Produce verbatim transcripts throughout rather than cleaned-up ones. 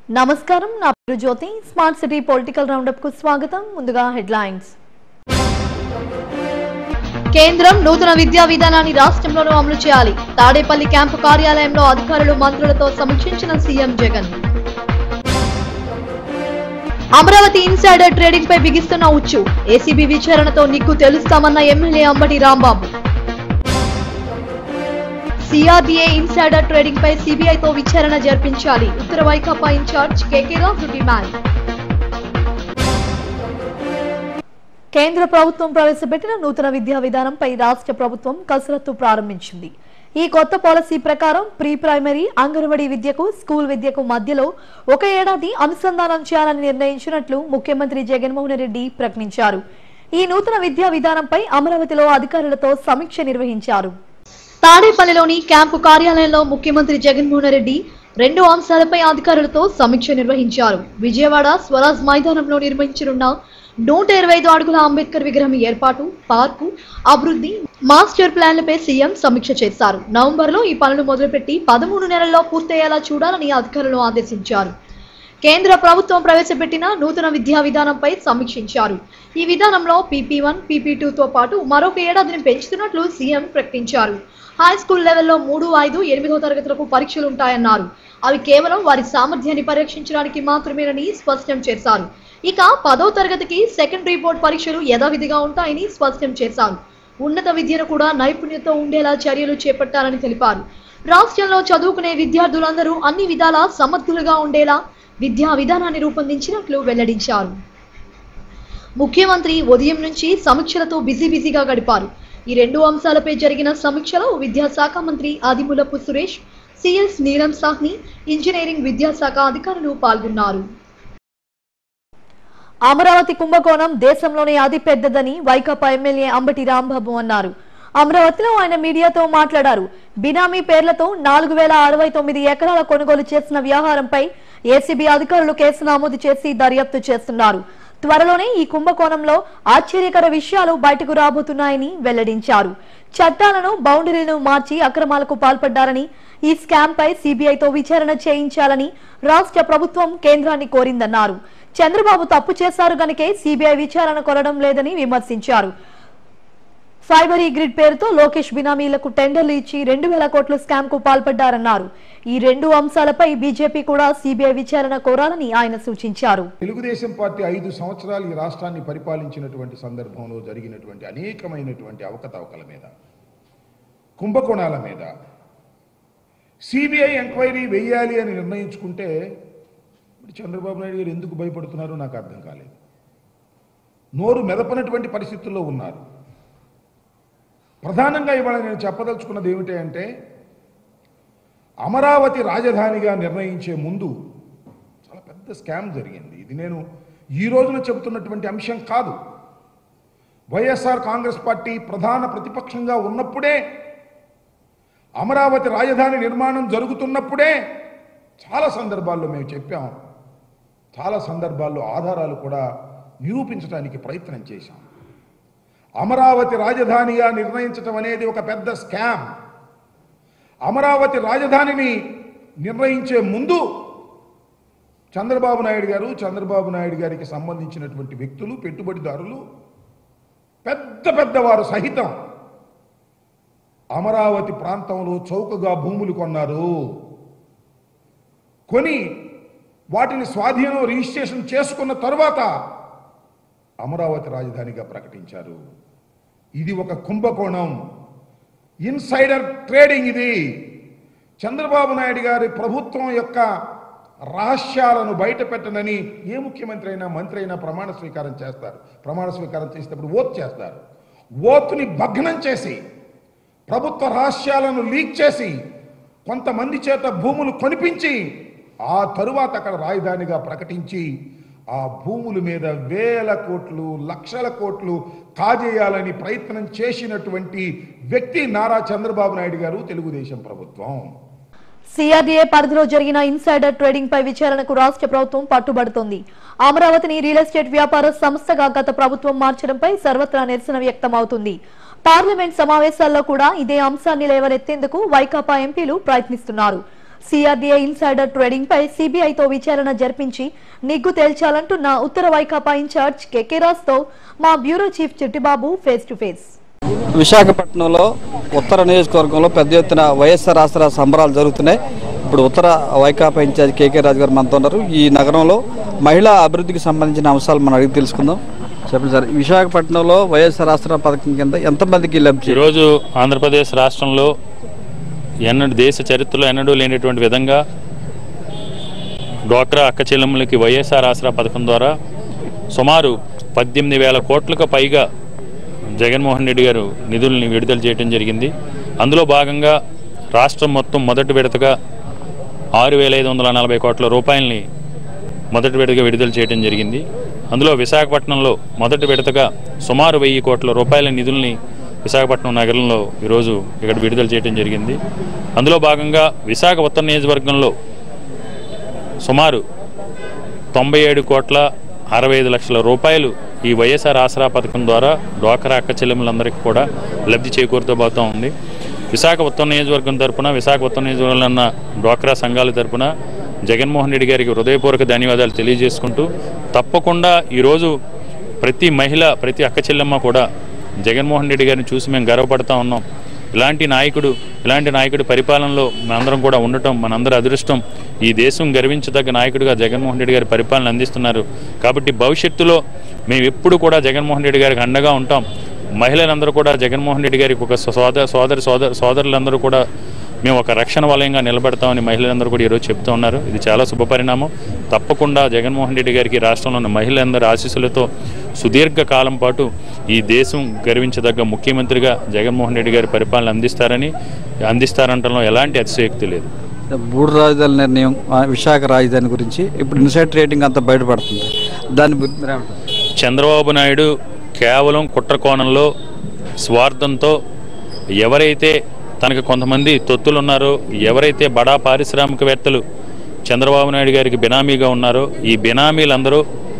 నమస్కారం నా పేరు Jyothi smart city political roundup కు స్వాగతం ముందుగా హెడ్లైన్స్ కేంద్రం నూతన విద్యా విధానాన్ని రాష్ట్రంలోనూ అమలు చేయాలి తాడేపల్లి క్యాంపు కార్యాలయంలో అధికారులు మంత్రులతో సమీక్షించిన CM Jagan Amaravati insider trading పై బిగిస్తున్న ఉచ్చు ఏసీబీ విచారణతో నిగ్గు తెలుస్తామన్న MLA Ambati Rambabu CRDA insider trading పై సీబీఐతో విచారణ జరిపించాలి ఉత్తర Vaikapa in charge KK Raju demand కేంద్ర ప్రభుత్వం ప్రవేశపెట్టిన నూతన విద్యా విధానంపై రాష్ట్ర ప్రభుత్వం కసరత్తు ప్రారంభించింది. ఈ కొత్త పాలసీ ప్రకారం ప్రీ ప్రైమరీ అంగన్వాడీ విద్యకు స్కూల్ విద్యకు మధ్యలో ఒక ఏడాది అనుసంధానం చేయాలని నిర్ణయించినట్లు ముఖ్యమంత్రి జగన్మోహన్ రెడ్డి ప్రకటించారు. ఈ నూతన విద్యా విధానంపై అమరావతిలో అధికారులతో సమీక్ష నిర్వహించారు. తాడేపల్లిలోని క్యాంపు కార్యాలయంలో ముఖ్యమంత్రి జగన్మోహన్ రెడ్డి రెండు అంశాలపై అధికారులతో సమీక్ష నిర్వహించారు. విజయవాడ స్వరాజ్ మైదానంలో నిర్మించనున్న నూట ఇరవై ఐదు అడుగుల అంబేద్కర్ విగ్రహం ఏర్పాటు, పార్కు, అభివృద్ధి, మాస్టర్ ప్లాన్లపై సీఎం సమీక్ష చేశారు. నవంబర్ లో ఈ పనులు మొదలుపెట్టి పదమూడు నెలల్లో పూర్తయ్యేలా చూడాలని అధికారులు ఆదేశించారు. కేంద్ర ప్రభుత్వం ప్రవేశపెట్టిన నూతన విద్యా విధానంపై సమీక్షించారు. ఈ విధానంలో పీపీ వన్, పీపీ టూ తో పాటు మరొక ఏడాదిని పెంచుతున్నట్లు సీఎం ప్రకటించారు. హై స్కూల్ లెవెల్లో మూడు, ఐదు, ఎనిమిదో తరగతులకు పరీక్షలు ఉంటాయన్నారు. అవి కేవలం వారి సామర్థ్యాన్ని పరీక్షించడానికి మాత్రమేనని స్పష్టం చేశారు. ఇక పదో తరగతికి సెకండరీ బోర్డు పరీక్షలు యథావిధిగా ఉంటాయని స్పష్టం చేశారు. ఉన్నత విద్యను కూడా నైపుణ్యతో ఉండేలా చర్యలు చేపట్టాలని తెలిపారు. రాష్ట్రంలో చదువుకునే విద్యార్థులందరూ అన్ని విధాలా సమర్థులుగా ఉండేలా విద్యా విధానాన్ని రూపొందించినట్లు వెల్లడించారు. ముఖ్యమంత్రి ఉదయం నుంచి సమీక్షలతో బిజీ బిజీగా గడిపారు. ఈ రెండు అంశాలపై జరిగిన సమీక్షలో విద్యాశాఖ మంత్రి ఆదిమూలపు సురేష్, సిఎస్ నీలం సాహ్ని, ఇంజనీరింగ్ విద్యాశాఖ అధికారులు పాల్గొన్నారు. అమరావతి కుంభకోణం దేశంలోనే అతి పెద్దదని వైకాపా ఎమ్మెల్యే అంబటి రాంబాబు అన్నారు. అమరావతిలో ఆయన మీడియాతో మాట్లాడారు. బినామీ పేర్లతో నాలుగు వేల అరవై తొమ్మిది ఎకరాల కొనుగోలు చేసిన వ్యవహారంపై ఏసీబీ అధికారులు కేసు నమోదు చేసి దర్యాప్తు చేస్తున్నారు. త్వరలోనే ఈ కుంభకోణంలో ఆశ్చర్యకర విషయాలు బయటకు రాబోతున్నాయని వెల్లడించారు. చట్టాలను, బౌండరీలను మార్చి అక్రమాలకు పాల్పడ్డారని, ఈ స్కామ్ పై సీబీఐతో విచారణ చేయించాలని రాష్ట్ర ప్రభుత్వం కేంద్రాన్ని కోరిందన్నారు. చంద్రబాబు తప్పు చేశారు గనుకే సీబీఐ విచారణ కోరడం లేదని విమర్శించారు. ఫైబరీ గ్రిడ్ పేరుతో లోకేష్ బినామీలకు టెండర్లు ఇచ్చి రెండు వేల కోట్ల స్కామ్ కు పాల్పడ్డారన్నారు. ఈ రెండు అంశాలపై బీజేపీ కూడా సీబీఐ విచారణ కోరాలని ఆయన సూచించారు. తెలుగుదేశం పార్టీ ఐదు సంవత్సరాలు ఈ రాష్ట్రాన్ని పరిపాలించినటువంటి సందర్భంలో జరిగినటువంటి అనేకమైనటువంటి అవకతవకల మీద, కుంభకోణాల మీద సిబిఐ ఎంక్వైరీ వేయాలి అని నిర్ణయించుకుంటే చంద్రబాబు నాయుడు గారు ఎందుకు భయపడుతున్నారో నాకు అర్థం కాలేదు. నోరు మెదపనటువంటి పరిస్థితుల్లో ఉన్నారు. ప్రధానంగా ఇవాళ నేను చెప్పదలుచుకున్నది ఏమిటి అంటే, అమరావతి రాజధానిగా నిర్ణయించే ముందు చాలా పెద్ద స్కామ్ జరిగింది. ఇది నేను ఈ రోజున చెబుతున్నటువంటి అంశం కాదు. వైఎస్ఆర్ కాంగ్రెస్ పార్టీ ప్రధాన ప్రతిపక్షంగా ఉన్నప్పుడే, అమరావతి రాజధాని నిర్మాణం జరుగుతున్నప్పుడే చాలా సందర్భాల్లో మేము చెప్పాం. చాలా సందర్భాల్లో ఆధారాలు కూడా నిరూపించడానికి ప్రయత్నం చేశాం. అమరావతి రాజధానిగా నిర్ణయించడం అనేది ఒక పెద్ద స్కామ్. అమరావతి రాజధానిని నిర్ణయించే ముందు చంద్రబాబు నాయుడు గారు, చంద్రబాబు నాయుడు గారికి సంబంధించినటువంటి వ్యక్తులు, పెట్టుబడిదారులు, పెద్ద పెద్దవారు సహితం అమరావతి ప్రాంతంలో చౌకగా భూములు కొన్నారు. కొని వాటిని స్వాధీనం, రిజిస్ట్రేషన్ చేసుకున్న తరువాత అమరావతి రాజధానిగా ప్రకటించారు. ఇది ఒక కుంభకోణం, ఇన్సైడర్ ట్రేడింగ్. ఇది చంద్రబాబు నాయుడు గారి ప్రభుత్వం యొక్క రహస్యాలను బయట పెట్టనని ఏ ముఖ్యమంత్రి అయినా, మంత్రి అయినా ప్రమాణ స్వీకారం చేస్తారు. ప్రమాణ స్వీకారం చేసేటప్పుడు ఓత్ చేస్తారు. ఓత్ని భగ్నం చేసి, ప్రభుత్వ రహస్యాలను లీక్ చేసి, కొంతమంది చేత భూములు కొనిపించి, ఆ తరువాత అక్కడ రాజధానిగా ప్రకటించి ఆ భూముల మీద వేల కోట్లు, లక్షల కోట్లు కాజేయాలని ప్రయత్నం చేసినటువంటి వ్యక్తి నారా చంద్రబాబు నాయుడు గారు, తెలుగుదేశం ప్రభుత్వం. సిఆర్డీఏ పరిధిలో జరిగిన ఇన్సైడర్ ట్రేడింగ్ పై విచారణకు రాష్ట్ర ప్రభుత్వం పట్టుబడుతోంది. అమరావతిని రియల్ ఎస్టేట్ వ్యాపార సంస్థగా గత ప్రభుత్వం మార్చడంపై సర్వత్రా నిరసన వ్యక్తమవుతుంది. పార్లమెంట్ సమావేశాల్లో కూడా ఇదే అంశాన్ని లేవనెత్తేందుకు వైకాపా ఎంపీలు ప్రయత్నిస్తున్నారు. సిఆర్డీఏ ఇన్సైడర్ ట్రేడింగ్ పై సిబిఐతో విచారణ జరిపించి నిగ్గు తేల్చాలంటున్న ఉత్తర వైకాపా ఇన్ఛార్జ్ కేకే రాజ్ తో మా bureau chief Chittibabu face to face. విశాఖపట్నంలో ఉత్తర నియోజకవర్గంలో పెద్ద ఎత్తున వైఎస్ఆర్ ఆసరా సంబరాలు జరుగుతున్నాయి. ఇప్పుడు ఉత్తర వైకాపా ఇన్ఛార్జ్ కేకే రాజ్ గారు మనతో ఉన్నారు. ఈ నగరంలో మహిళా అభివృద్ధికి సంబంధించిన అంశాలు మనం అడిగి తెలుసుకుందాం. చెప్పండి సార్, విశాఖపట్నంలో వైఎస్ఆర్ ఆసరా పథకం కింద ఎంతమందికి లబ్ధి? ఈరోజు ఆంధ్రప్రదేశ్ రాష్ట్రంలో ఎన్నడూ దేశ చరిత్రలో ఎన్నడూ లేనటువంటి విధంగా డ్వాక్రా అక్క చెల్లెమ్మలకి వైఎస్ఆర్ ఆసరా పథకం ద్వారా సుమారు పద్దెనిమిది వేల కోట్లకు పైగా జగన్మోహన్ రెడ్డి గారు నిధుల్ని విడుదల చేయడం జరిగింది. అందులో భాగంగా రాష్ట్రం మొత్తం మొదటి విడతగా ఆరు వేల ఐదు వందల నలభై కోట్ల రూపాయలని మొదటి విడతగా విడుదల చేయడం జరిగింది. అందులో విశాఖపట్నంలో మొదటి విడతగా సుమారు వెయ్యి కోట్ల రూపాయల నిధుల్ని విశాఖపట్నం నగరంలో ఈరోజు ఇక్కడ విడుదల చేయడం జరిగింది. అందులో భాగంగా విశాఖ ఉత్తర నియోజకవర్గంలో సుమారు తొంభై ఏడు కోట్ల అరవై ఐదు లక్షల రూపాయలు ఈ వైఎస్ఆర్ ఆసరా పథకం ద్వారా డ్వాక్రా అక్క చెల్లెములందరికీ కూడా లబ్ధి చేకూరుతూ పోతూ ఉంది. విశాఖ ఉత్తర నియోజకవర్గం తరపున విశాఖ ఉత్తర నియోజకవర్గంలో ఉన్న డ్వాక్రా సంఘాల తరపున జగన్మోహన్ రెడ్డి గారికి హృదయపూర్వక ధన్యవాదాలు తెలియజేసుకుంటూ, తప్పకుండా ఈరోజు ప్రతి మహిళ ప్రతి అక్క చెల్లెమ్మ కూడా జగన్మోహన్ రెడ్డి గారిని చూసి మేము గర్వపడతా ఉన్నాం. ఇలాంటి నాయకుడు ఇలాంటి నాయకుడి పరిపాలనలో మనందరం కూడా ఉండటం మనందరి అదృష్టం. ఈ దేశం గర్వించదగ్గ నాయకుడిగా జగన్మోహన్ రెడ్డి గారి పరిపాలన అందిస్తున్నారు. కాబట్టి భవిష్యత్తులో మేము ఎప్పుడు కూడా జగన్మోహన్ రెడ్డి గారికి అండగా ఉంటాం. మహిళలందరూ కూడా జగన్మోహన్ రెడ్డి గారికి ఒక సోదర సోదరి సోదర సోదరులందరూ కూడా మేము ఒక రక్షణ వలయంగా నిలబడతామని మహిళలందరూ కూడా ఈరోజు చెప్తూ ఉన్నారు. ఇది చాలా శుభపరిణామం. తప్పకుండా జగన్మోహన్ రెడ్డి గారికి రాష్ట్రంలో ఉన్న మహిళలందరి ఆశీస్సులతో సుదీర్ఘ కాలం పాటు ఈ దేశం గర్వించదగ్గ ముఖ్యమంత్రిగా జగన్మోహన్ రెడ్డి గారి పరిపాలన అందిస్తారని అందిస్తారంటలో ఎలాంటి అతిశయోక్తి లేదు. మూడు రాజధానుల నిర్ణయం, విశాఖ రాజధాని గురించి ఇప్పుడు ఇన్సైడ్ ట్రేడింగ్ అంతా బయటపడుతుంది. దాని చంద్రబాబు నాయుడు కేవలం కుట్ర కోణంలో స్వార్థంతో ఎవరైతే తనకు కొంతమంది తొత్తులు ఉన్నారో, ఎవరైతే బడా పారిశ్రామికవేత్తలు చంద్రబాబు నాయుడు గారికి బినామీగా ఉన్నారో, ఈ బినామీలందరూ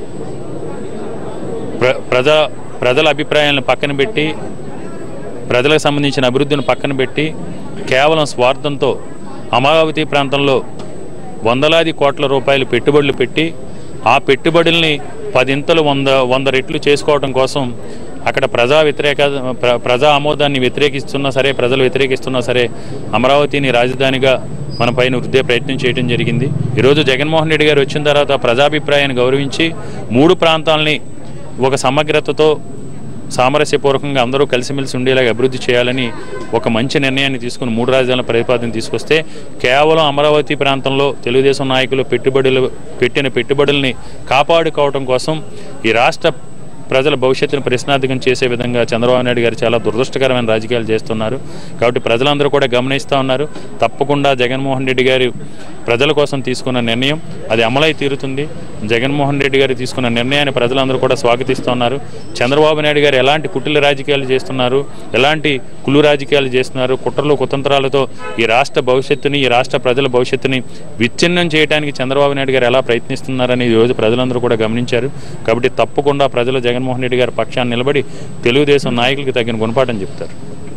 ప్ర ప్రజా ప్రజల అభిప్రాయాలను పక్కన పెట్టి ప్రజలకు సంబంధించిన అభివృద్ధిని పక్కన పెట్టి కేవలం స్వార్థంతో అమరావతి ప్రాంతంలో వందలాది కోట్ల రూపాయలు పెట్టుబడులు పెట్టి ఆ పెట్టుబడుల్ని పదింతలు వంద వంద రెట్లు చేసుకోవడం కోసం అక్కడ ప్రజా వ్యతిరేక ప్రజా ఆమోదాన్ని వ్యతిరేకిస్తున్నా సరే, ప్రజలు వ్యతిరేకిస్తున్నా సరే అమరావతిని రాజధానిగా మన పైన వృద్ధే ప్రయత్నం చేయడం జరిగింది. ఈరోజు జగన్మోహన్ రెడ్డి గారు వచ్చిన తర్వాత ప్రజాభిప్రాయాన్ని గౌరవించి మూడు ప్రాంతాలని ఒక సమగ్రతతో సామరస్యపూర్వకంగా అందరూ కలిసిమెలిసి ఉండేలాగా అభివృద్ధి చేయాలని ఒక మంచి నిర్ణయాన్ని తీసుకుని మూడు రాజధానుల ప్రతిపాదన తీసుకొస్తే కేవలం అమరావతి ప్రాంతంలో తెలుగుదేశం నాయకులు పెట్టుబడులు పెట్టిన పెట్టుబడుల్ని కాపాడుకోవడం కోసం ఈ రాష్ట్ర ప్రజల భవిష్యత్తును ప్రశ్నార్థకం చేసే విధంగా చంద్రబాబు నాయుడు గారు చాలా దురదృష్టకరమైన రాజకీయాలు చేస్తున్నారు. కాబట్టి ప్రజలందరూ కూడా గమనిస్తూ ఉన్నారు. తప్పకుండా జగన్మోహన్ రెడ్డి గారు ప్రజల కోసం తీసుకున్న నిర్ణయం అది అమలై తీరుతుంది. జగన్మోహన్ రెడ్డి గారు తీసుకున్న నిర్ణయాన్ని ప్రజలందరూ కూడా స్వాగతిస్తున్నారు. చంద్రబాబు నాయుడు గారు ఎలాంటి కుటిల రాజకీయాలు చేస్తున్నారు, ఎలాంటి కుళ్ళు రాజకీయాలు చేస్తున్నారు, కుట్రలు కుతంత్రాలతో ఈ రాష్ట్ర భవిష్యత్తుని ఈ రాష్ట్ర ప్రజల భవిష్యత్తుని విచ్ఛిన్నం చేయడానికి చంద్రబాబు నాయుడు గారు ఎలా ప్రయత్నిస్తున్నారని ఈరోజు ప్రజలందరూ కూడా గమనించారు. కాబట్టి తప్పకుండా ప్రజలు జగన్మోహన్ రెడ్డి గారి పక్షాన్ని నిలబడి తెలుగుదేశం నాయకులకి తగిన గుణపాఠం చెప్తారు.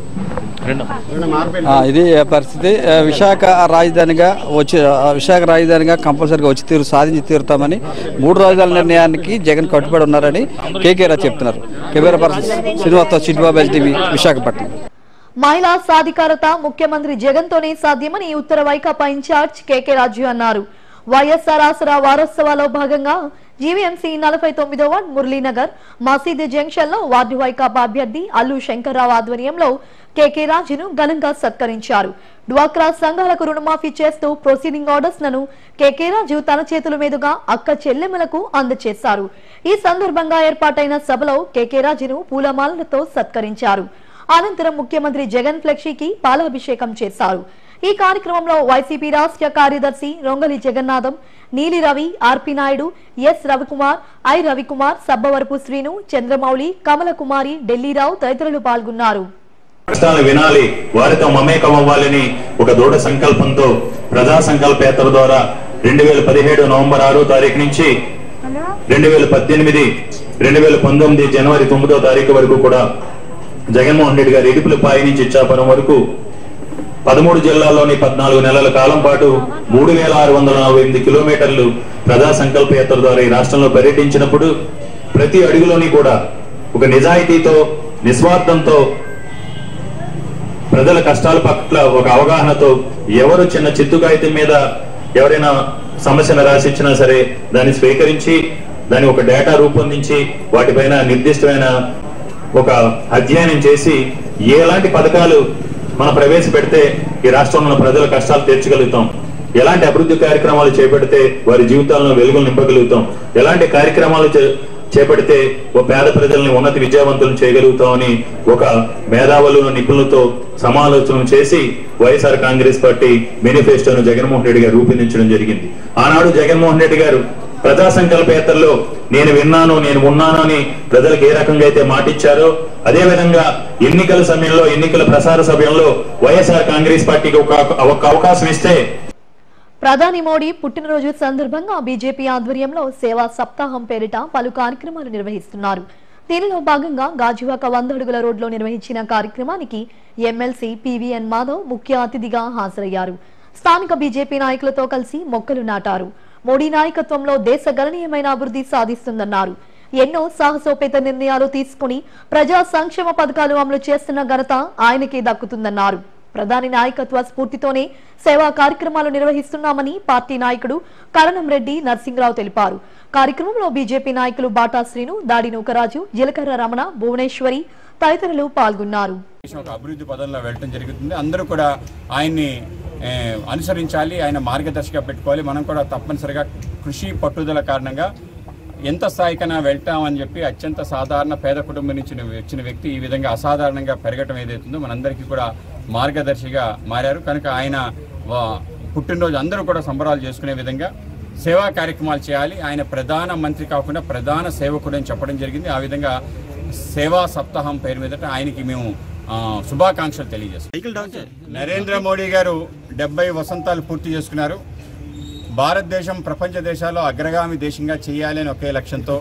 ఇది పరిస్థితి. విశాఖ రాజధానిగా వచ్చి విశాఖ రాజధానిగా కంపల్సరీగా వచ్చి తీరు సాధించి తీరుతామని మూడు రాజధానుల నిర్ణయానికి జగన్ కట్టుబడి ఉన్నారని కేకే రాజ్ చెప్తున్నారు. కెమెరా పర్సన్ శ్రీనివాస్తో చిట్టిబాబు, ఎస్టీవీ, విశాఖపట్నం. మహిళా సాధికారత ముఖ్యమంత్రి జగన్ తోనే సాధ్యమని ఉత్తర వైకాపా ఇన్ఛార్జ్ కేకే రాజు అన్నారు. వైఎస్ఆర్ ఆసరా వారోత్సవాల్లో భాగంగా జీవీఎంసీ నలభై తొమ్మిదో వార్డ్ మురళీనగర్ మసీదు జంక్షన్ లో వార్డు వైకాపా అభ్యర్థి అల్లు శంకర్రావు ఆధ్వర్యంలో కేకే రాజును ఘనంగా సత్కరించారు. డ్వాక్రా సంఘాలకు రుణమాఫీ చేస్తూ ప్రొసీడింగ్ ఆర్డర్స్ లను కేకే రాజు తన చేతుల మీదుగా అక్క చెల్లెమ్మలకు అందజేశారు. ఈ సందర్భంగా ఏర్పాటైన సభలో కేకే రాజును పూలమాలలతో సత్కరించారు. అనంతరం ముఖ్యమంత్రి జగన్ ఫ్లెక్సీకి పాలాభిషేకం చేశారు. ఈ కార్యక్రమంలో వైసీపీ రాష్ట్ర కార్యదర్శి Rongali Jagannatham, Neeli Ravi, R P Naidu, S Ravikumar, I Ravikumar, Sabbavarapu Srinu, Chandramouli, Kamala Kumari, Dilli Rao తదితరులు పాల్గొన్నారు. వినాలి, వారితో మమేకం అవ్వాలని ఒక దృఢ సంకల్పంతో ప్రజా సంకల్పయాత్ర ద్వారా రెండు వేల పదిహేడు నవంబర్ ఆరో తారీఖు నుంచి రెండు వేల పద్దెనిమిది రెండు వేల పంతొమ్మిది జనవరి తొమ్మిదో తారీఖు వరకు కూడా జగన్మోహన్ రెడ్డి గారు ఇడుపులపాయ నుంచి ఇచ్చాపురం వరకు పదమూడు జిల్లాల్లోని పద్నాలుగు నెలల కాలం పాటు మూడు వేల ఆరు వందల నలభై ఎనిమిది కిలోమీటర్లు ప్రజా సంకల్ప యాత్ర ద్వారా ఈ రాష్ట్రంలో పర్యటించినప్పుడు ప్రతి అడుగులోని కూడా ఒక నిజాయితీతో నిస్వార్థంతో ప్రజల కష్టాల పట్ల ఒక అవగాహనతో ఎవరు చిన్న చిత్తు కాగితం మీద ఎవరైనా సమస్యను రాసిచ్చినా సరే దాన్ని స్వీకరించి దాన్ని ఒక డేటా రూపొందించి వాటిపైన నిర్దిష్టమైన ఒక అధ్యయనం చేసి ఎలాంటి పథకాలు మనం ప్రవేశపెడితే ఈ రాష్ట్రంలో ఉన్న ప్రజల కష్టాలు తీర్చగలుగుతాం, ఎలాంటి అభివృద్ధి కార్యక్రమాలు చేపడితే వారి జీవితాలను వెలుగులు నింపగలుగుతాం, ఎలాంటి కార్యక్రమాలు చేపడితే ఓ పేద ప్రజల్ని ఉన్నత విద్యావంతులను చేయగలుగుతామని ఒక మేధావులను నిపుణులతో సమాలోచన చేసి వైఎస్ఆర్ కాంగ్రెస్ పార్టీ మేనిఫెస్టోను జగన్మోహన్ రెడ్డి గారు రూపొందించడం జరిగింది. ఆనాడు జగన్మోహన్ రెడ్డి గారు ప్రజా సంకల్ప యాత్రలో నేను విన్నాను నేను ఉన్నాను అని ప్రజలకు ఏ రకంగా అయితే మాటిచ్చారో అదే విధంగా ఎన్నికల సమయంలో ఎన్నికల ప్రసార సమయంలో వైఎస్ఆర్ కాంగ్రెస్ పార్టీకి ఒక అవకాశం ఇస్తే ప్రధాని మోడీ పుట్టినరోజు సందర్భంగా బీజేపీ ఆధ్వర్యంలో సేవా సప్తాహం పేరిట పలు కార్యక్రమాలు నిర్వహిస్తున్నారు. దీనిలో భాగంగా గాజువాక వంద అడుగుల రోడ్లో నిర్వహించిన కార్యక్రమానికి ఎమ్మెల్సీ పీవీఎన్ మాధవ్ ముఖ్య అతిథిగా హాజరయ్యారు. స్థానిక బీజేపీ నాయకులతో కలిసి మొక్కలు నాటారు. మోడీ నాయకత్వంలో దేశ గణనీయమైన అభివృద్ధి సాధిస్తుందన్నారు. ఎన్నో సాహసోపేత నిర్ణయాలు తీసుకుని ప్రజా సంక్షేమ పథకాలు అమలు చేస్తున్న ఘనత ఆయనకే దక్కుతుందన్నారు. ప్రధాని నాయకత్వ స్ఫూర్తితోనే సేవా కార్యక్రమాలు నిర్వహిస్తున్నామని పార్టీ నాయకుడు కరణం రెడ్డి నర్సింగరావు తెలిపారు. కార్యక్రమంలో బీజేపీ నాయకులు బాటా శ్రీను, దాడి నూకరాజు, జీలకర్ర రమణ, భువనేశ్వరి తదితరులు పాల్గొన్నారు. అభివృద్ధి పదంలో వెళ్ళడం జరుగుతుంది. అందరూ కూడా ఆయన్ని అనుసరించాలి, ఆయన మార్గదర్శిగా పెట్టుకోవాలి. మనం కూడా తప్పనిసరిగా కృషి పట్టుదల కారణంగా ఎంత స్థాయికైనా వెళ్తామని చెప్పి అత్యంత సాధారణ పేద కుటుంబం నుంచి వచ్చిన వ్యక్తి ఈ విధంగా అసాధారణంగా పెరగటం ఏదైతుందో మనందరికీ కూడా మార్గదర్శిగా మారారు. కనుక ఆయన పుట్టినరోజు అందరూ కూడా సంబరాలు చేసుకునే విధంగా సేవా కార్యక్రమాలు చేయాలి. ఆయన ప్రధాన మంత్రి కాకుండా ప్రధాన సేవకుడు అని చెప్పడం జరిగింది. ఆ విధంగా సేవా సప్తాహం పేరు మీదట ఆయనకి మేము శుభాకాంక్షలు తెలియజేస్తాం. నరేంద్ర మోడీ గారు డెబ్బై వసంతాలు పూర్తి చేసుకున్నారు. భారతదేశం ప్రపంచ దేశాల్లో అగ్రగామి దేశంగా చేయాలి అని ఒకే లక్ష్యంతో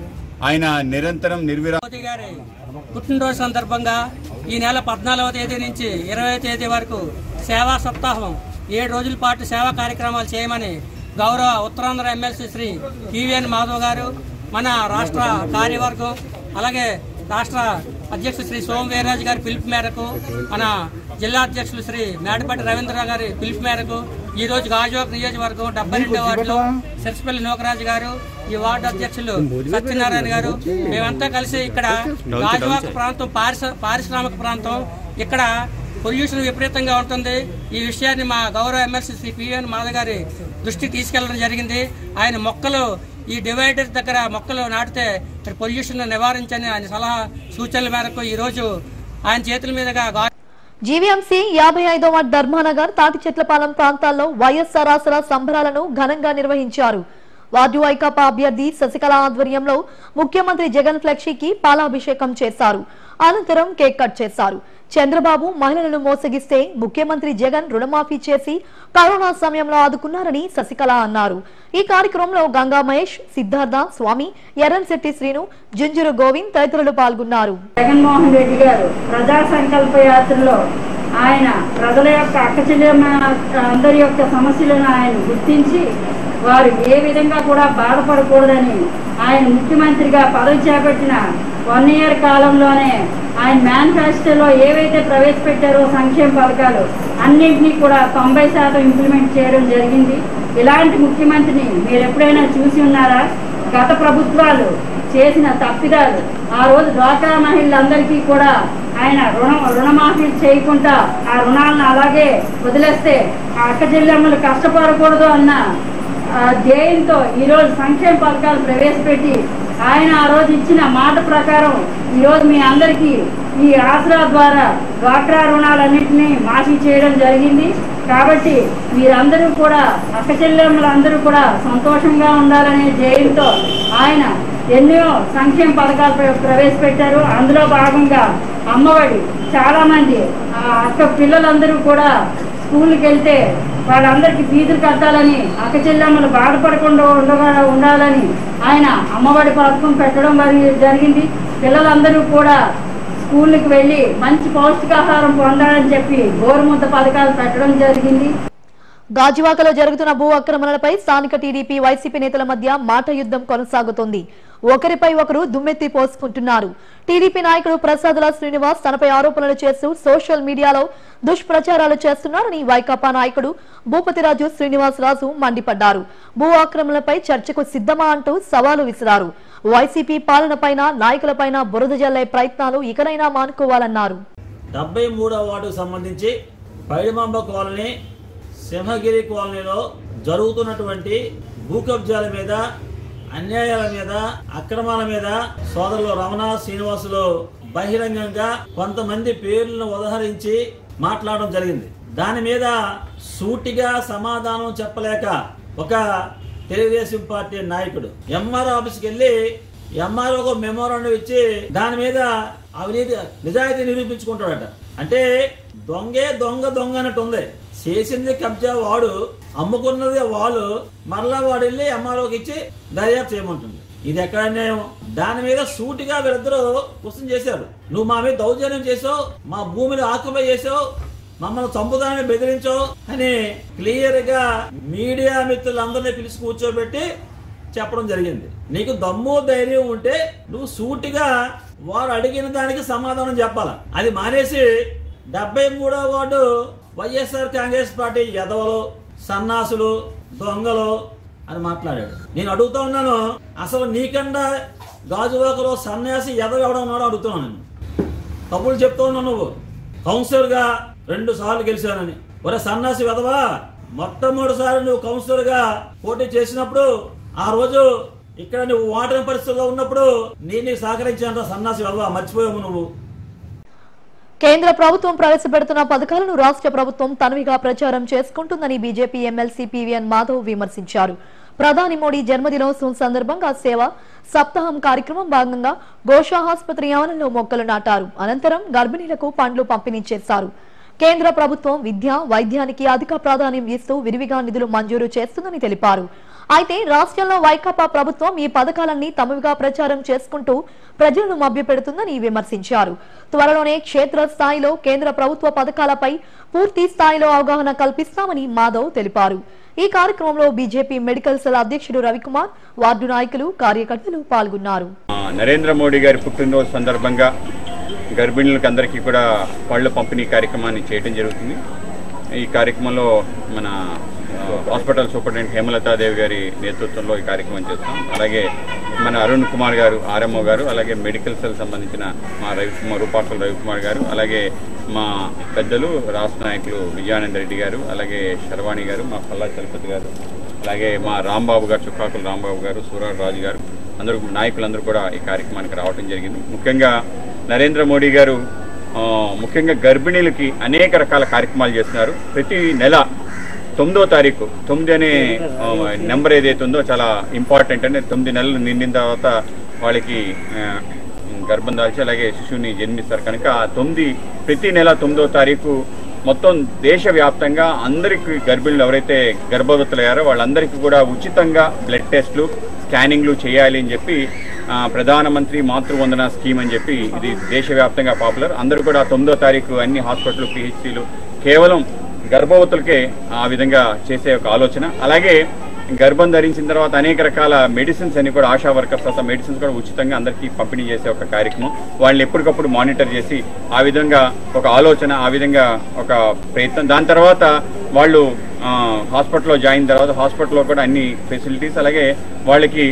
ఆయన నిరంతరం నిర్విరా మోదీ గారి పుట్టినరోజు సందర్భంగా ఈ నెల పద్నాలుగవ తేదీ నుంచి ఇరవై తేదీ వరకు సేవా సప్తాహం ఏడు రోజుల పాటు సేవా కార్యక్రమాలు చేయమని గౌరవ ఉత్తరాంధ్ర ఎమ్మెల్సీ శ్రీ పీవీఎన్ మాధవ్ గారు, మన రాష్ట్ర కార్యవర్గం, అలాగే రాష్ట్ర అధ్యక్షుడు శ్రీ సోమ వీర్రాజు గారి పిలుపు మేరకు, మన జిల్లా అధ్యక్షులు శ్రీ మేడపాటి రవీంద్ర గారి పిలుపు మేరకు ఈ రోజు గాజువాక నియోజకవర్గం డెబ్బై రెండో వార్డులో సెర్సిపల్లి నూకరాజు గారు, ఈ వార్డు అధ్యక్షులు సత్యనారాయణ గారు, మేమంతా కలిసి ఇక్కడ గాజువాక ప్రాంతం పారిశ్రామిక ప్రాంతం, ఇక్కడ పొల్యూషన్ విపరీతంగా ఉంటుంది. ఈ విషయాన్ని మా గౌరవ ఎమ్మెల్సీ శ్రీ పీవీఎన్ మాధవ్ గారి దృష్టికి తీసుకెళ్లడం జరిగింది. ఆయన మొక్కలు ఈ డివైడర్ దగ్గర మొక్కలు నాటితే పొల్యూషన్ నివారించని ఆయన సలహా సూచనల మేరకు ఈ రోజు ఆయన చేతుల మీదుగా జీవీఎంసీ యాభై ఐదో వార్డు ధర్మానగర్, తాటిచెట్లపాలెం ప్రాంతాల్లో వైఎస్ఆర్ ఆసరా సంబరాలను ఘనంగా నిర్వహించారు. వార్డు వైకాపా అభ్యర్థి శశికళ ఆధ్వర్యంలో ముఖ్యమంత్రి జగన్ ఫ్లెక్సీకి పాలాభిషేకం చేశారు. అనంతరం కేక్ కట్ చేశారు. చంద్రబాబు మహిళలను మోసగిస్తే ముఖ్యమంత్రి జగన్ రుణమాఫీ చేసి కరోనా సమయంలో ఆదుకున్నారని శశికళ అన్నారు. ఈ కార్యక్రమంలో గంగా మహేష్, సిద్ధార్థ, స్వామి, ఎర్రన్శెట్టి శ్రీను, జుంజురు గోవింద్ తదితరులు పాల్గొన్నారు. జగన్మోహన్ రెడ్డి గారు ప్రజా సంకల్ప యాత్రలో ఆయన ప్రజల యొక్క అక్కచెల్లెమ్మ అందరి యొక్క సమస్యలను ఆయన గుర్తించి వారు ఏ విధంగా కూడా బాధపడకూడదని ఆయన ముఖ్యమంత్రిగా పదవి చేపట్టిన వన్ ఇయర్ కాలంలోనే ఆయన మేనిఫెస్టోలో ఏవైతే ప్రవేశపెట్టారో సంక్షేమ పథకాలు అన్నింటినీ కూడా తొంభై శాతం ఇంప్లిమెంట్ చేయడం జరిగింది. ఇలాంటి ముఖ్యమంత్రిని మీరు ఎప్పుడైనా చూసి ఉన్నారా? గత ప్రభుత్వాలు చేసిన తప్పిదాలు, ఆ రోజు డ్వాక్రా మహిళలందరికీ కూడా ఆయన రుణ రుణమాఫీ చేయకుండా ఆ రుణాలను అలాగే వదిలేస్తే ఆ అక్క చెల్లెమ్మలు కష్టపడకూడదు అన్న ధ్యేయంతో ఈరోజు సంక్షేమ పథకాలు ప్రవేశపెట్టి ఆయన ఆ రోజు ఇచ్చిన మాట ప్రకారం ఈరోజు మీ అందరికీ ఈ ఆసరా ద్వారా డ్వాక్రా రుణాలన్నింటినీ మాఫీ చేయడం జరిగింది. కాబట్టి మీరందరూ కూడా అక్క చెల్లెమ్మలందరూ కూడా సంతోషంగా ఉండాలనే ధ్యేయంతో ఆయన ఎన్నో సంక్షేమ పథకాలు ప్రవేశపెట్టారు. అందులో భాగంగా అమ్మఒడి, చాలా మంది అక్క పిల్లలందరూ కూడా స్కూల్కి వెళ్తే వాళ్ళందరికీ ఫీజులు కట్టాలని, అక్క చెల్లెమ్మలు బాధపడకుండా ఉండగా ఉండాలని ఆయన అమ్మఒడి పథకం పెట్టడం జరిగింది. పిల్లలందరూ కూడా స్కూళ్ళకి వెళ్ళి మంచి పౌష్టికాహారం పొందాలని చెప్పి గోరుముద్ద పథకాలు పెట్టడం జరిగింది. గాజువాకలో జరుగుతున్న భూ ఆక్రమణలపై స్థానిక టీడీపీ వైసీపీ నేతల మధ్య మాట యుద్ధం కొనసాగుతోంది. ఒకరిపై ఒకరు దుమ్మెత్తి పోసుకుంటున్నారు. టీడీపీ నాయకుడు ప్రసాదుల శ్రీనివాస్ తనపై ఆరోపణలు చేస్తూ సోషల్ మీడియాలో దుష్ప్రచారాలు చేస్తున్నారని వైకాపా నాయకుడు భూపతిరాజు శ్రీనివాస్ రాజు మండిపడ్డారు. భూ ఆక్రమణలపై చర్చకు సిద్ధమా అంటూ సవాలు విసిరారు. వైసీపీ పాలనపైన నాయకులపైన బురద జల్లే ప్రయత్నాలు ఇకనైనా మానుకోవాలన్నారు. డెబ్బై మూడవ వార్డుకు సంబంధించి పైడిమాంబ కాలనీ, సింహగిరి కాలనీలో జరుగుతున్నటువంటి భూ కబ్జాల మీద, అన్యాయాల మీద, అక్రమాల మీద సోదరులు రమణ, శ్రీనివాసులు బహిరంగంగా కొంతమంది పేర్లను ఉదహరించి మాట్లాడడం జరిగింది. దాని మీద సూటిగా సమాధానం చెప్పలేక ఒక తెలుగుదేశం పార్టీ నాయకుడు ఎంఆర్ఓ ఆఫీస్కి వెళ్ళి ఎంఆర్ఓ మెమోరాండం ఇచ్చి దాని మీద అవినీతి నిజాయితీ నిరూపించుకుంటాడట. అంటే దొంగే దొంగ దొంగ అన్నట్టు ఉంది. చేసింది కబ్జా వాడు, అమ్ముకున్నది వాళ్ళు, మరలా వాడు వెళ్ళి ఎంఆర్ఓకి ఇచ్చి దర్యాప్తు చేయమంటుంది. ఇది ఎక్కడ అన్యాయం? దాని మీద సూటిగా వీరిద్దరూ క్వశ్చన్ చేశారు. నువ్వు మా మీద దౌర్జన్యం చేసావు, మా భూమిని ఆక్యుపై చేసావు, మమ్మల్ని చంపుదాన్ని బెదిరించావు అని క్లియర్ గా మీడియా మిత్రులందరినీ పిలిచి కూర్చోబెట్టి చెప్పడం జరిగింది. నీకు దమ్ము ధైర్యం ఉంటే నువ్వు సూటిగా వారు అడిగిన దానికి సమాధానం చెప్పాల. అది మానేసి డెబ్బై మూడవ వార్డు వైఎస్ఆర్ కాంగ్రెస్ పార్టీ ఎదవలు, సన్నాసులు, దొంగలు అని మాట్లాడాడు. నేను అడుగుతా ఉన్నాను, అసలు నీకన్నా గాజువాకలో సన్యాసి ఎదవడం ఉన్నాడు అడుగుతున్నాను. నేను తప్పులు చెప్తా ఉన్నావు. నువ్వు కౌన్సిలర్ గా రెండు సార్లు గెలిచానని. ఒరే సన్నాసి వెదవా, మొట్టమొదటిసారి నువ్వు కౌన్సిలర్ గా పోటీ చేసినప్పుడు ఆ రోజు ఇక్కడ నువ్వు ఓటమి పరిస్థితుల్లో ఉన్నప్పుడు నేను సహకరించాను. సన్నాసి వెదవా, మర్చిపోయావు నువ్వు. కేంద్ర ప్రభుత్వం ప్రవేశపెడుతున్న పథకాలను రాష్ట్ర ప్రభుత్వం తనవిగా ప్రచారం చేసుకుంటుందని బీజేపీ ఎమ్మెల్సీ పీవీఎన్ మాధవ్ విమర్శించారు. ప్రధాని మోడీ జన్మదినోత్సవం సందర్భంగా సేవ సప్తాహం కార్యక్రమం భాగంగా గోషా ఆసుపత్రి ఆవరణలో మొక్కలు నాటారు. అనంతరం గర్భిణీలకు పండ్లు పంపిణీ చేశారు. కేంద్ర ప్రభుత్వం విద్య, వైద్యానికి అధిక ప్రాధాన్యం ఇస్తూ విరివిగా నిధులు మంజూరు చేస్తుందని తెలిపారు. అయితే రాష్ట్రంలో వైకాపా ప్రభుత్వం ఈ పథకాలన్నీ తమవిగా ప్రచారం చేసుకుంటూ ప్రజలను మభ్యపెడుతుందని విమర్శించారు. త్వరలోనే క్షేత్ర స్థాయిలో కేంద్ర ప్రభుత్వ పథకాలపై పూర్తి స్థాయిలో అవగాహన కల్పిస్తామని మాధవ్ తెలిపారు. ఈ కార్యక్రమంలో బీజేపీ మెడికల్ సెల్ అధ్యక్షుడు రవికుమార్, వార్డు నాయకులు, కార్యకర్తలు పాల్గొన్నారు. నరేంద్ర మోడీ గారి పుట్టినరోజు సందర్భంగా గర్భిణులకు అందరికీ కూడా పళ్ళ పంపిణీ కార్యక్రమాన్ని చేయడం జరుగుతుంది. ఈ కార్యక్రమంలో మన హాస్పిటల్ సూపరింటెండెంట్ హేమలతాదేవి గారి నేతృత్వంలో ఈ కార్యక్రమం చేస్తాం. అలాగే మన అరుణ్ కుమార్ గారు, ఆర్ఎంఓ గారు, అలాగే మెడికల్ సెల్ సంబంధించిన మా రవికుమార్ రూపాకల్ రవికుమార్ గారు, అలాగే మా పెద్దలు రాష్ట్ర నాయకులు విజయానంద రెడ్డి గారు, అలాగే శర్వాణి గారు, మా పల్లా చలపతి గారు, అలాగే మా రాంబాబు గారు, చుక్కాకుల రాంబాబు గారు, సూరాజ్ రాజు గారు, అందరూ నాయకులందరూ కూడా ఈ కార్యక్రమానికి రావడం జరిగింది. ముఖ్యంగా నరేంద్ర మోడీ గారు ముఖ్యంగా గర్భిణీలకి అనేక రకాల కార్యక్రమాలు చేస్తున్నారు. ప్రతి నెల తొమ్మిదో తారీఖు తొమ్మిది అనే నెంబర్ ఏదైతే ఉందో చాలా ఇంపార్టెంట్. అంటే తొమ్మిది నెలలు నిండిన తర్వాత వాళ్ళకి గర్భం దాల్చి అలాగే శిశువుని జన్మిస్తారు కనుక ఆ తొమ్మిది ప్రతి నెల తొమ్మిదో తారీఖు మొత్తం దేశవ్యాప్తంగా అందరికీ గర్భిణులు ఎవరైతే గర్భవతులయ్యారో వాళ్ళందరికీ కూడా ఉచితంగా బ్లడ్ టెస్టులు, స్కానింగ్లు చేయాలి అని చెప్పి ప్రధానమంత్రి మాతృవందన స్కీమ్ అని చెప్పి ఇది దేశవ్యాప్తంగా పాపులర్. అందరూ కూడా తొమ్మిదో తారీఖు అన్ని హాస్పిటల్, పిహెచ్సిలు కేవలం గర్భవతులకే ఆ విధంగా చేసే ఒక ఆలోచన. అలాగే గర్భం ధరించిన తర్వాత అనేక రకాల మెడిసిన్స్ అన్ని కూడా ఆశా వర్కర్స్ తర్వాత మెడిసిన్స్ కూడా ఉచితంగా అందరికీ పంపిణీ చేసే ఒక కార్యక్రమం. వాళ్ళని ఎప్పటికప్పుడు మానిటర్ చేసి ఆ విధంగా ఒక ఆలోచన, ఆ విధంగా ఒక ప్రయత్నం. దాని తర్వాత వాళ్ళు హాస్పిటల్లో జాయిన్ తర్వాత హాస్పిటల్లో కూడా అన్ని ఫెసిలిటీస్, అలాగే వాళ్ళకి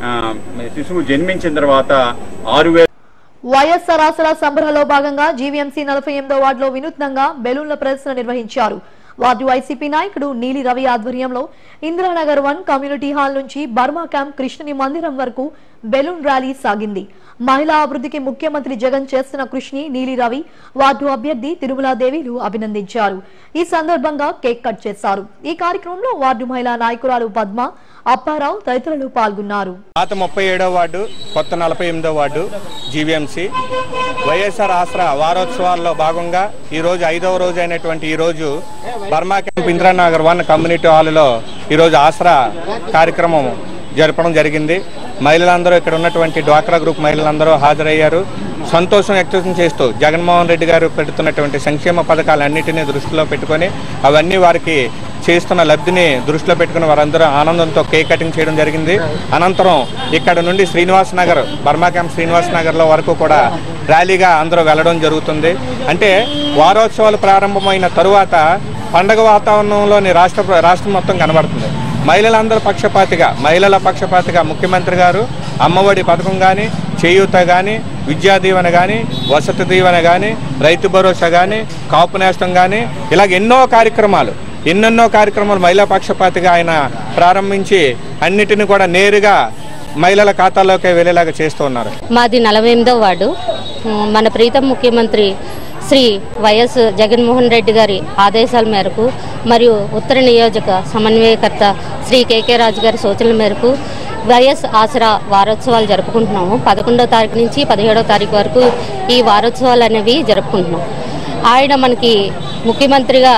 శిశువు జన్మించిన తర్వాత ఆరు వేల వైఎస్ఆర్ ఆసరా సంబరాల్లో భాగంగా జీవీఎంసీ నలభై ఎనిమిదో వార్డులో వినూత్నంగా బెలూన్ల ప్రదర్శన నిర్వహించారు. వార్డు వైసీపీ నాయకుడు నీలి రవి ఆధ్వర్యంలో ఇందిరానగర్ వన్ కమ్యూనిటీ హాల్ నుంచి బర్మా క్యాంప్ కృష్ణుని మందిరం వరకు బెలూన్ ర్యాలీ సాగింది. మహిళా అభివృద్ధికి ముఖ్యమంత్రి జగన్ చేస్తున్న కృషిని నీలి రవి, వార్డు అభ్యర్థి తిరుమలాదేవిలు అభినందించారు. ఈ సందర్భంగా కేక్ కట్ చేశారు. ఈ కార్యక్రమంలో వార్డు మహిళా నాయకురాలు పద్మ, అప్పారావు తదితరులు పాల్గొన్నారు. పాత ముప్పై ఏడవ వార్డు, కొత్త నలభై ఎనిమిదో వార్డు జీవీఎంసీ వైఎస్ఆర్ ఆసరా వారోత్సవాల్లో భాగంగా ఈ రోజు ఐదవ రోజు అయినటువంటి ఈ రోజు Burma camp Indiranagar one community హాల్లో ఈరోజు ఆసరా కార్యక్రమం జరపడం జరిగింది. మహిళలందరూ ఇక్కడ ఉన్నటువంటి డ్వాక్రా గ్రూప్ మహిళలందరూ హాజరయ్యారు. సంతోషం వ్యక్తం చేస్తూ జగన్మోహన్ రెడ్డి గారు పెడుతున్నటువంటి సంక్షేమ పథకాలన్నింటినీ దృష్టిలో పెట్టుకొని అవన్నీ వారికి చేస్తున్న లబ్ధిని దృష్టిలో పెట్టుకుని వారందరూ ఆనందంతో కేక్ కటింగ్ చేయడం జరిగింది. అనంతరం ఇక్కడ నుండి శ్రీనివాస్ నగర్ బర్మా క్యాంప్ శ్రీనివాస్ నగర్లో వరకు కూడా ర్యాలీగా అందరూ వెళ్ళడం జరుగుతుంది. అంటే వారోత్సవాలు ప్రారంభమైన తరువాత పండగ వాతావరణంలోని రాష్ట్ర రాష్ట్రం మొత్తం కనబడుతుంది. మహిళలందరూ పక్షపాతిగా మహిళల పక్షపాతిగా ముఖ్యమంత్రి గారు అమ్మఒడి పథకం కానీ, చేయూత కానీ, విద్యా దీవెన కానీ, వసతి దీవెన కానీ, రైతు భరోసా కానీ, కాపు నేస్తం కానీ ఇలాగ ఎన్నో కార్యక్రమాలు ఎన్నెన్నో కార్యక్రమాలు మహిళా పక్షపాతిగా ఆయన ప్రారంభించి అన్నిటిని కూడా నేరుగా మహిళల ఖాతాలోకి వెళ్ళేలాగా చేస్తూ ఉన్నారు. మాది నలభై ఎనిమిదో వార్డు. మన ప్రీతం ముఖ్యమంత్రి శ్రీ వైఎస్ జగన్మోహన్ రెడ్డి గారి ఆదేశాల మేరకు మరియు ఉత్తర నియోజక సమన్వయకర్త శ్రీ కేకే రాజు గారి సూచనల మేరకు వైఎస్ ఆసరా వారోత్సవాలు జరుపుకుంటున్నాము. పదకొండవ తారీఖు నుంచి పదిహేడవ తారీఖు వరకు ఈ వారోత్సవాలు అనేవి జరుపుకుంటున్నాం. ఆయన మనకి ముఖ్యమంత్రిగా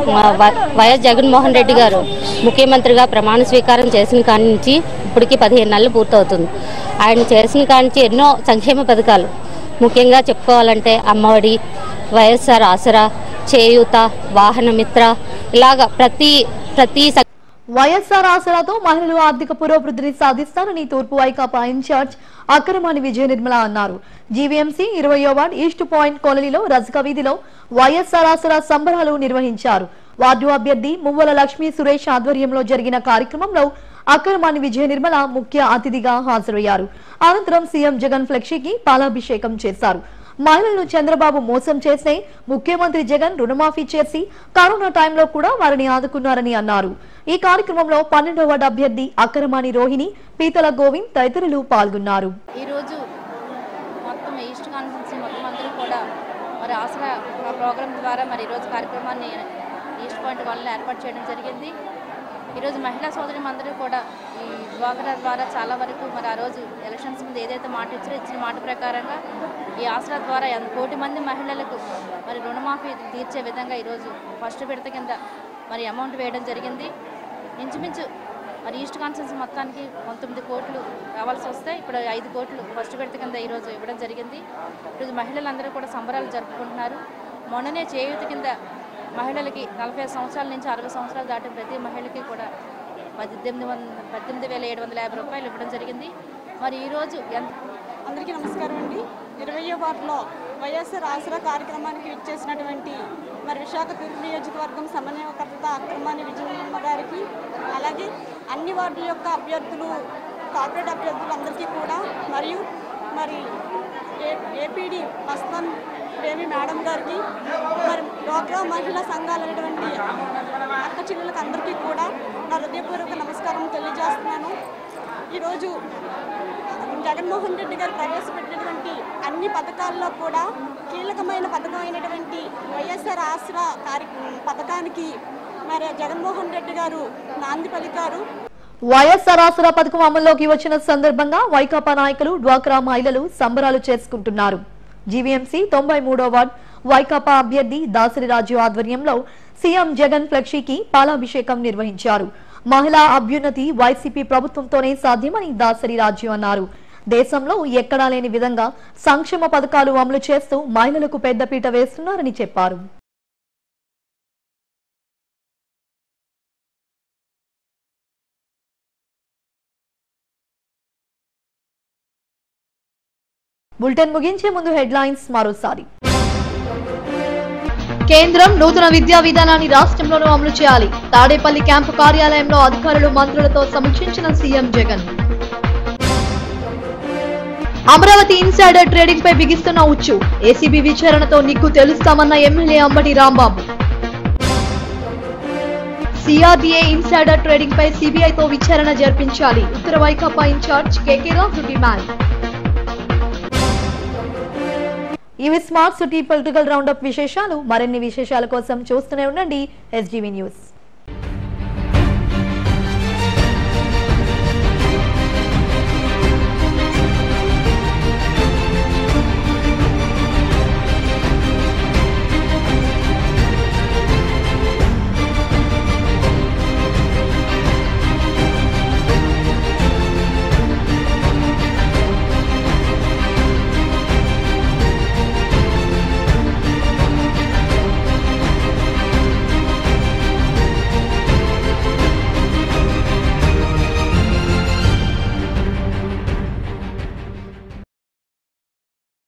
వైఎస్ జగన్మోహన్ రెడ్డి గారు ముఖ్యమంత్రిగా ప్రమాణ స్వీకారం చేసిన కాడి నుంచి ఇప్పటికి పదిహేను నెలలు పూర్తవుతుంది. ఆయన చేసిన కాడి నుంచి ఎన్నో సంక్షేమ పథకాలు ముఖ్యంగా చెప్పుకోవాలంటే అమ్మఒడి, వైఎస్ఆర్ ఆసరా, చేయూత, వాహన మిత్ర ఇలాగ ప్రతి ప్రతి వైఎస్ఆర్ ఆసరాతో మహిళలు ఆర్థిక పురోభివృద్ధిని సాధిస్తారని తూర్పు వైకాపా ఇన్ఛార్జ్ అక్రమాని విజయ నిర్మల అన్నారు. జీవీఎంసీ ఇరవయో వార్డ్ ఈస్ట్ పాయింట్ కాలనీలో రజక వీధిలో వైఎస్ఆర్ ఆసరా సంబరాలు నిర్వహించారు. వార్డు అభ్యర్థి మువ్వల లక్ష్మీ సురేష్ ఆధ్వర్యంలో జరిగిన కార్యక్రమంలో అక్రమాని విజయ నిర్మల ముఖ్య అతిథిగా హాజరయ్యారు. అనంతరం సీఎం జగన్ ఫ్లెక్సీకి పాలాభిషేకం చేశారు. మహిళలను చంద్రబాబు మోసం చేస్తే ముఖ్యమంత్రి జగన్ రుణమాఫీ చేసి కరోనా టైంలో కూడా వారిని ఆదుకున్నారని అన్నారు. ఈ కార్యక్రమంలో పన్నెండవ వార్డు అభ్యర్థి అక్రమాని రోహిణి, పీతల గోవింద్ తదితరులు పాల్గొన్నారు. ఈ రోజు మొత్తం ఈస్ట్ కాన్ఫరెన్స్ మొత్తం అందరూ కూడా మరి ఆసరా ప్రోగ్రామ్ ద్వారా మరి ఈ రోజు కార్యక్రమాన్ని ఈస్ట్ పాయింట్ వాళ్ళని ఏర్పాటు చేయడం జరిగింది. ఈరోజు మహిళా సోదరి అందరూ కూడా ఈ డ్వాక్రా ద్వారా చాలా వరకు మరి ఆ రోజు ఎలక్షన్స్ ముందు ఏదైతే మాట ఇచ్చారో ఇచ్చిన మాట ప్రకారంగా ఈ ఆసరా ద్వారా కోటి మంది మహిళలకు మరి రుణమాఫీ తీర్చే విధంగా ఈరోజు ఫస్ట్ విడత కింద మరి అమౌంట్ వేయడం జరిగింది. ఇంచుమించు మరి ఈస్ట్ కాన్ఫరెన్స్ మొత్తానికి పంతొమ్మిది కోట్లు రావాల్సి వస్తే ఇప్పుడు ఐదు కోట్లు ఫస్ట్ విడత కింద ఈరోజు ఇవ్వడం జరిగింది. ఈరోజు మహిళలందరూ కూడా సంబరాలు జరుపుకుంటున్నారు. మొన్ననే చేయూత కింద మహిళలకి నలభై సంవత్సరాల నుంచి అరవై సంవత్సరాలు దాటిన ప్రతి మహిళకి కూడా పద్దెనిమిది వంద పద్దెనిమిది వేల ఏడు వందల యాభై రూపాయలు ఇవ్వడం జరిగింది. మరి ఈరోజు ఎంత అందరికీ నమస్కారం అండి. ఇరవయో వార్డులో వైఎస్ఆర్ ఆసరా కార్యక్రమానికి ఇచ్చేసినటువంటి మరి విశాఖ తూర్పు నియోజకవర్గం సమన్వయకర్త అక్రమాని విజయమ్మ గారికి, అలాగే అన్ని వార్డుల యొక్క అభ్యర్థులు కార్పొరేట్ అభ్యర్థులు అందరికీ కూడా, మరియు మరి ఏ ఏపీడీ మస్తాన్ దేవి మేడం గారికి, మరి డ్వాక్రా మహిళా సంఘాలు అనేటువంటి అక్క చెల్లెలకు అందరికీ కూడా నా హృదయపూర్వక నమస్కారం తెలియజేస్తున్నాను. ఈరోజు జగన్మోహన్ రెడ్డి గారు ప్రవేశపెట్టినటువంటి అన్ని పథకాల్లో కూడా కీలకమైన పథకం అయినటువంటి వైఎస్ఆర్ ఆసరా కార్య పథకానికి మరి జగన్మోహన్ రెడ్డి గారు నాంది పలికారు. వైఎస్ఆర్ ఆసరా పథకం అమల్లోకి వచ్చిన సందర్భంగా వైకాపా నాయకులు డ్వాక్రా మహిళలు సంబరాలు చేసుకుంటున్నారు. జీవీఎంసీ తొంభై మూడో వార్డ్ వైకాపా అభ్యర్థి దాసరి రాజు ఆధ్వర్యంలో సీఎం జగన్ ఫ్లెక్సీకి పాలాభిషేకం నిర్వహించారు. మహిళా అభ్యున్నతి వైసీపీ ప్రభుత్వంతోనే సాధ్యమని దాసరి రాజు అన్నారు. దేశంలో ఎక్కడా లేని విధంగా సంక్షేమ పథకాలు అమలు చేస్తూ మహిళలకు పెద్దపీట వేస్తున్నారని చెప్పారు. బులెటిన్ ముగించే ముందు హెడ్లైన్స్ మరోసారి. కేంద్రం నూతన విద్యా విధానాన్ని రాష్ట్రంలోనూ అమలు చేయాలి. తాడేపల్లి క్యాంపు కార్యాలయంలో అధికారులు మంత్రులతో సమీక్షించిన CM Jagan. Amaravati insider trading పై బిగిస్తున్న ఉచ్చు. ఏసీబీ విచారణతో నిగ్గు తెలుస్తామన్న MLA Ambati Rambabu. CRDA insider trading పై సీబీఐతో విచారణ జరిపించాలి. ఉత్తర Vaikapa in charge KK Raju demand. ఇవి స్మార్ట్ సిటీ పొలిటికల్ రౌండప్ విశేషాలు. మరిన్ని విశేషాల కోసం చూస్తూనే ఉండండి ఎస్జీవీ న్యూస్.